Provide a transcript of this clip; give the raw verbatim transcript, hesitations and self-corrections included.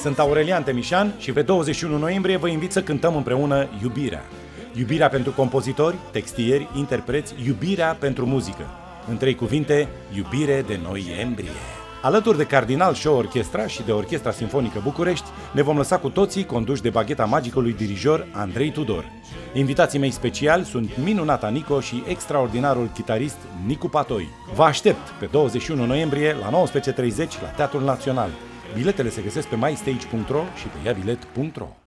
Sunt Aurelian Temișan și pe douăzeci și unu noiembrie vă invit să cântăm împreună Iubirea. Iubirea pentru compozitori, textieri, interpreți, iubirea pentru muzică. În trei cuvinte, iubire de noiembrie. Alături de Cardinal Show Orchestra și de Orchestra Sinfonică București, ne vom lăsa cu toții conduși de bagheta magicului dirijor Andrei Tudor. Invitații mei speciali sunt minunata Nico și extraordinarul chitarist Nicu Patoi. Vă aștept pe douăzeci și unu noiembrie la nouăsprezece și treizeci la Teatrul Național. Biletele se găsesc pe mystage punct ro și pe iabilet punct ro.